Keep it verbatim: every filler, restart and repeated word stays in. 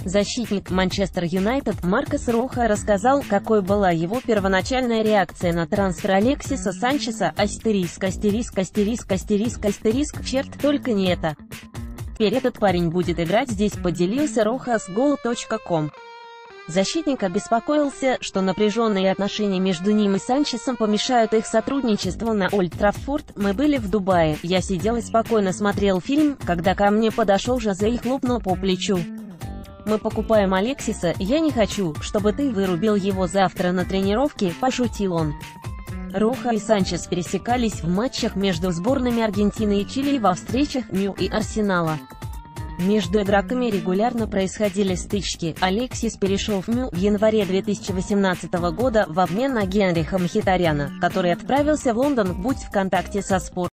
Защитник Манчестер Юнайтед Маркос Роха рассказал, какой была его первоначальная реакция на трансфер Алексиса Санчеса. Астериск, астериск, астериск, астериск, астериск, черт, только не это. Теперь этот парень будет играть здесь, поделился Роха с гол точка ком. Защитник обеспокоился, что напряженные отношения между ним и Санчесом помешают их сотрудничеству на Олд Траффорд. «Мы были в Дубае, я сидел и спокойно смотрел фильм, когда ко мне подошел Жозе и хлопнул по плечу. Мы покупаем Алексиса, я не хочу, чтобы ты вырубил его завтра на тренировке», – пошутил он. Роха и Санчес пересекались в матчах между сборными Аргентины и Чили и во встречах МЮ и Арсенала. Между игроками регулярно происходили стычки. Алексис перешел в МЮ в январе две тысячи восемнадцатого года в обмен на Генриха Мхитаряна, который отправился в Лондон. Будь в контакте со спортом.